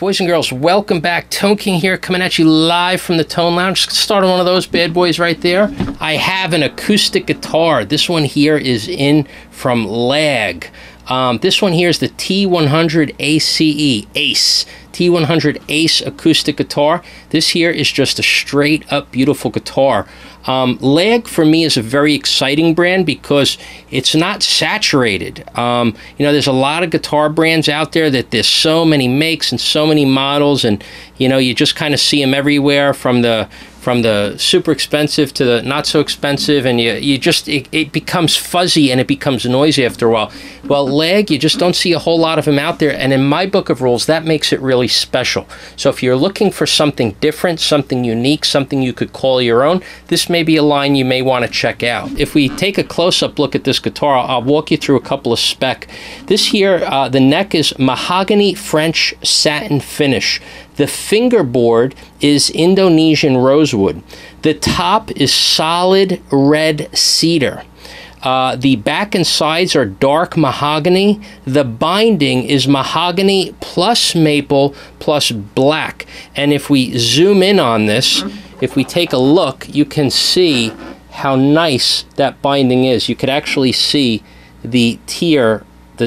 boys and girls, welcome back. Tone King here, coming at you live from the Tone Lounge. Start on one of those bad boys right there. I have an acoustic guitar. This one here is in from Lag. This one here is the T100 ACE. T100 Ace acoustic guitar. This here is just a straight up beautiful guitar. Lag for me is a very exciting brand because it's not saturated. You know, there's a lot of guitar brands out there that there's so many makes and so many models, and you know, you just kind of see them everywhere from the super expensive to the not so expensive, and you just it becomes fuzzy and it becomes noisy after a while. Well, Lag, you just don't see a whole lot of them out there, and in my book of rules, that makes it really special. So if you're looking for something different, something unique, something you could call your own, this may be a line you may want to check out. If we take a close-up look at this guitar, I'll walk you through a couple of spec. This here, the neck is mahogany French satin finish. The fingerboard is Indonesian rosewood. The top is solid red cedar. The back and sides are dark mahogany. The binding is mahogany plus maple plus black. And if we zoom in on this, if we take a look, you can see how nice that binding is. You could actually see the tiered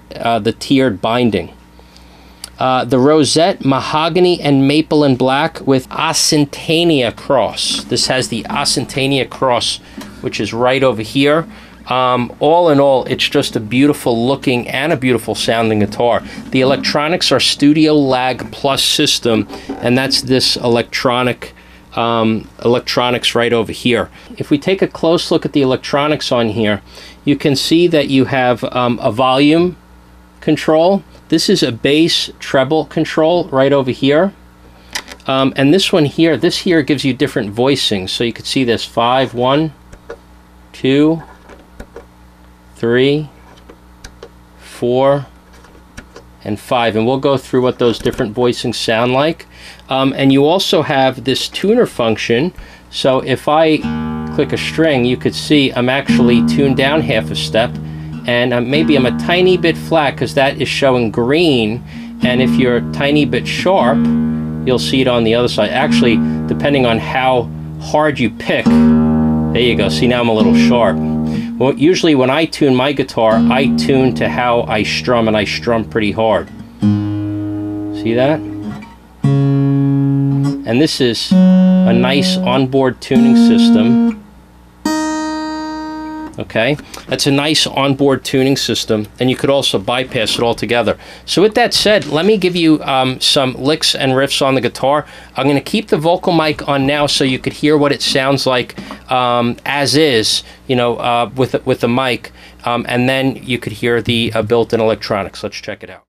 binding. The rosette, mahogany and maple and black with Asintania cross. This has the Asintania cross, which is right over here. All in all, it's just a beautiful looking and a beautiful sounding guitar. The electronics are Studio Lag Plus system, and that's this electronics right over here. If we take a close look at the electronics on here, you can see that you have a volume control. This is a bass treble control right over here. And this one here, this here gives you different voicings. So you can see this 5, 1, 2, 3, 4, and 5. And we'll go through what those different voicings sound like. And you also have this tuner function. So if I click a string, you could see I'm actually tuned down half a step. And maybe I'm a tiny bit flat because that is showing green, and if you're a tiny bit sharp, you'll see it on the other side. Actually, depending on how hard you pick, there you go, see, now I'm a little sharp. Well, usually when I tune my guitar, I tune to how I strum, and I strum pretty hard. See that? And this is a nice onboard tuning system. Okay, that's a nice onboard tuning system, and you could also bypass it altogether. So with that said, let me give you some licks and riffs on the guitar. I'm going to keep the vocal mic on now so you could hear what it sounds like as is, you know, with the mic, and then you could hear the built-in electronics. Let's check it out.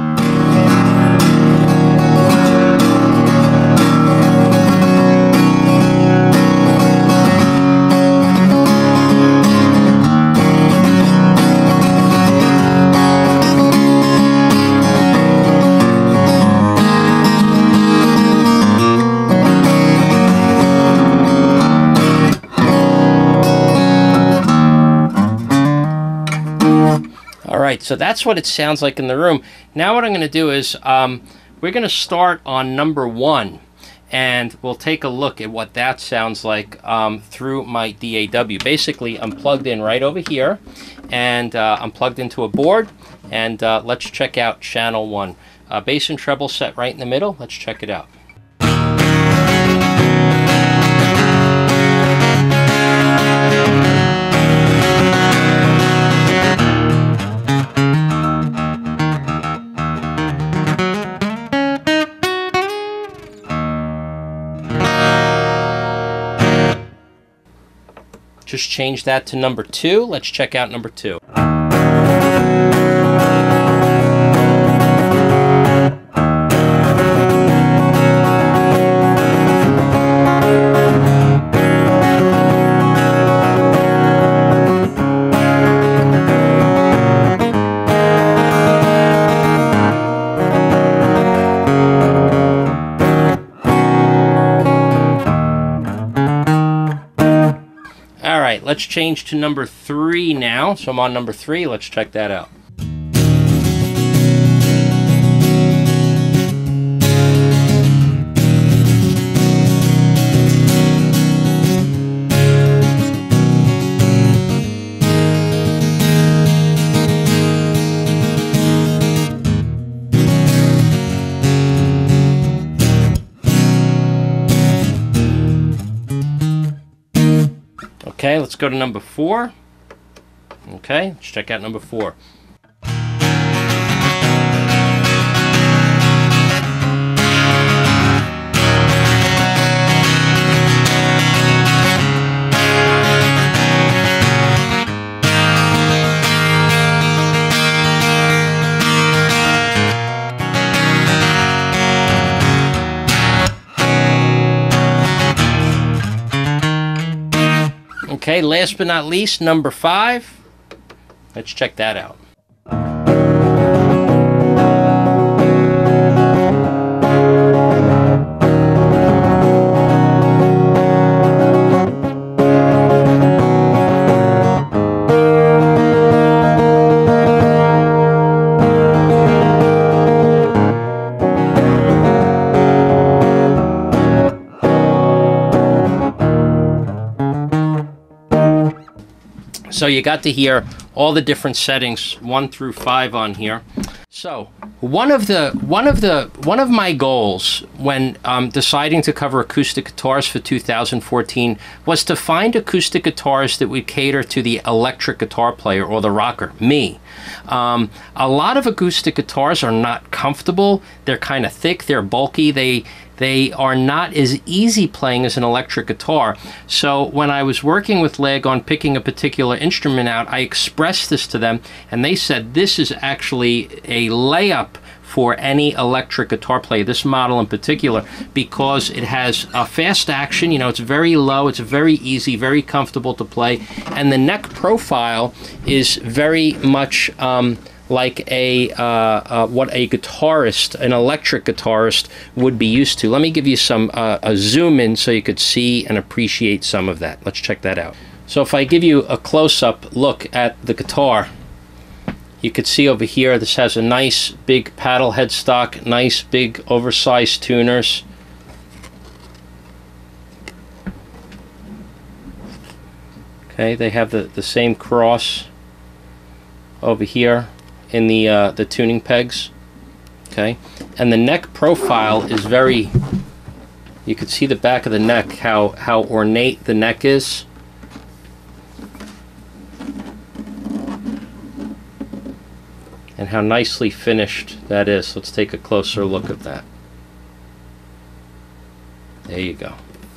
Alright, so that's what it sounds like in the room. Now what I'm going to do is we're going to start on number 1, and we'll take a look at what that sounds like through my DAW. Basically, I'm plugged in right over here, and I'm plugged into a board, and let's check out channel 1. Bass and treble set right in the middle. Let's check it out. Just change that to number 2. Let's check out number 2. Let's change to number 3 now. So I'm on number 3. Let's check that out. Okay, let's go to number 4. Okay, let's check out number 4. Okay, last but not least, number 5. Let's check that out. So you got to hear all the different settings, 1 through 5 on here. So one of my goals when deciding to cover acoustic guitars for 2014 was to find acoustic guitars that would cater to the electric guitar player or the rocker, me. A lot of acoustic guitars are not comfortable. They're kind of thick, they're bulky, they are not as easy playing as an electric guitar. So when I was working with Leg on picking a particular instrument out, I expressed this to them, and they said this is actually a layup for any electric guitar player, this model in particular, because it has a fast action, you know, it's very low, it's very easy, very comfortable to play, and the neck profile is very much like what a guitarist, an electric guitarist, would be used to. Let me give you some a zoom in so you could see and appreciate some of that. Let's check that out. So if I give you a close-up look at the guitar, you could see over here this has a nice big paddle headstock, nice big oversized tuners. Okay, they have the same cross over here in the tuning pegs. Okay, and the neck profile is very, you can see the back of the neck, how ornate the neck is. And how nicely finished that is. Let's take a closer look at that. There you go.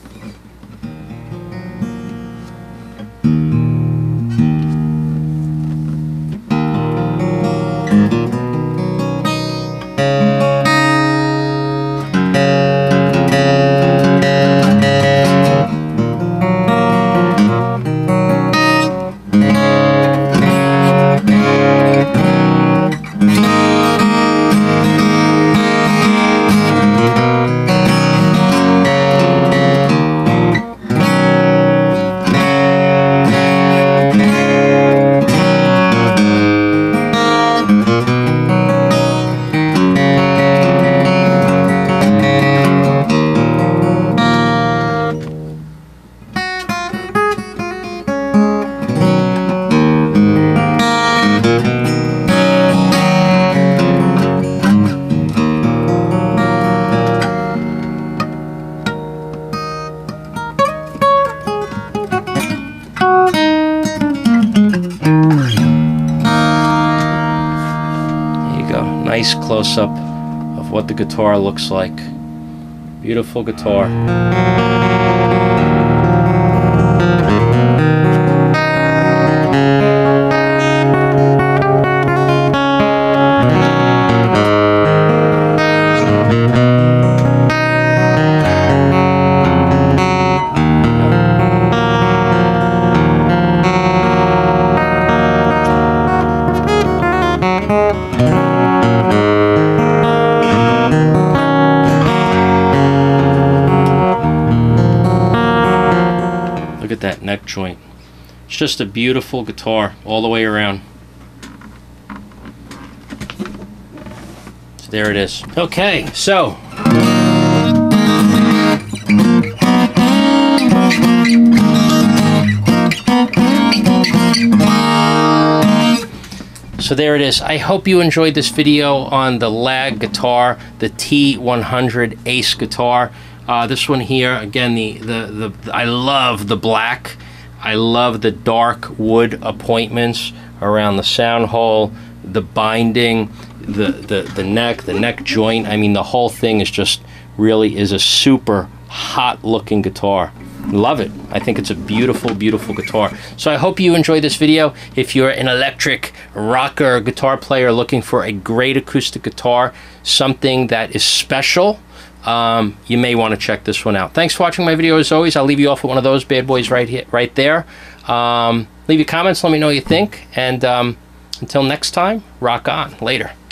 Nice close-up of what the guitar looks like. Beautiful guitar. Look at that neck joint. It's just a beautiful guitar all the way around. So there it is. Okay, so there it is. I hope you enjoyed this video on the Lag guitar, the T100 Ace guitar. This one here, again, I love the black. I love the dark wood appointments around the sound hole, the binding, the neck joint. I mean, the whole thing is just really is a super hot looking guitar. Love it. I think it's a beautiful, beautiful guitar. So I hope you enjoyed this video. If you're an electric rocker guitar player looking for a great acoustic guitar, something that is special, you may want to check this one out. Thanks for watching my video. As always, I'll leave you off with one of those bad boys right here, right there. Leave your comments. Let me know what you think. And until next time, rock on. Later.